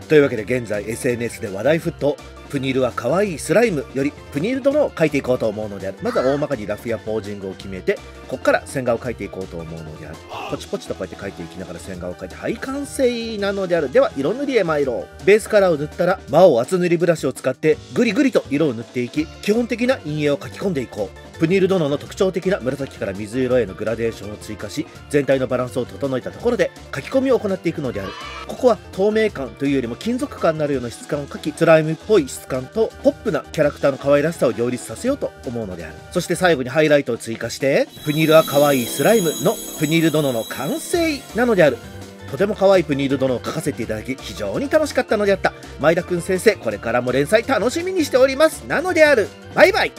というわけで現在 SNS で話題沸騰、プニルは可愛いスライムよりプニル殿を描いていこうと思うのである。まずは大まかにラフやポージングを決めて、ここから線画を描いていこうと思うのである。ポチポチとこうやって描いていきながら線画を描いて、はい、完成なのである。では色塗りへ参ろう。ベースカラーを塗ったら魔王厚塗りブラシを使ってグリグリと色を塗っていき、基本的な陰影を描き込んでいこう。プニル殿の特徴的な紫から水色へのグラデーションを追加し、全体のバランスを整えたところで書き込みを行っていくのである。ここは透明感というよりも金属感になるような質感を描き、スライムっぽい質感とポップなキャラクターの可愛らしさを両立させようと思うのである。そして最後にハイライトを追加して、プニルは可愛いスライムのプニル殿の完成なのである。とても可愛いプニル殿を描かせていただき、非常に楽しかったのであった。前田くん先生、これからも連載楽しみにしております。なのである。バイバイ。